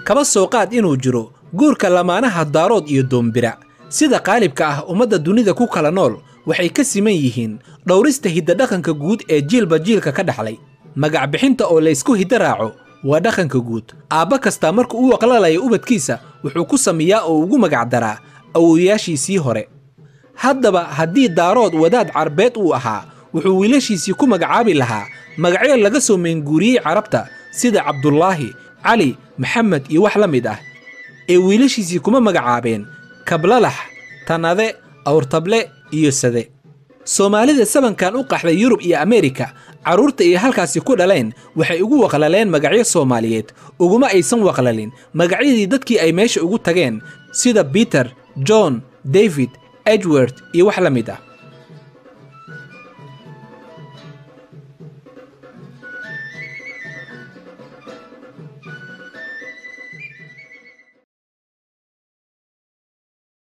kaba soo qaad inuu jiro guurka lamaanaha daarood iyo doombira sida qaalibka ah ummadda dunida ku kala nool waxay ka siman yihiin dhowrista hiddadhaqanka guud ee jiilba jiilka ka dhaxlay magac bixinta oo laysku hidda raaco waa dhaqanka guud aabba kastaa marka uu aqlalayo ubadkiisa wuxuu ku sameeyaa oo ugu magac daraa awoowayaashiisii hore haddaba haddii daarood wadaad carbeed uu ahaa wuxuu wiilashiisii ku magacaabi lahaa magacyo laga soo meenguuriyey carabta sida cabdulaahi cali maxamed iyo wax la mid ah ee wiilashiisii kuma magacaabeen kablalax tanade awrtable iyo sade soomaalida sabankan u qaxday yurub iyo ameerika carruurta iyo halkaasi ku dhaleen waxay ugu waqlaleen magacyo soomaaliyeed uguma aysan waqlalin magacyadii dadkii ay meesha ugu tageen sida Peter, John, David, Edward iyo wax la mid ah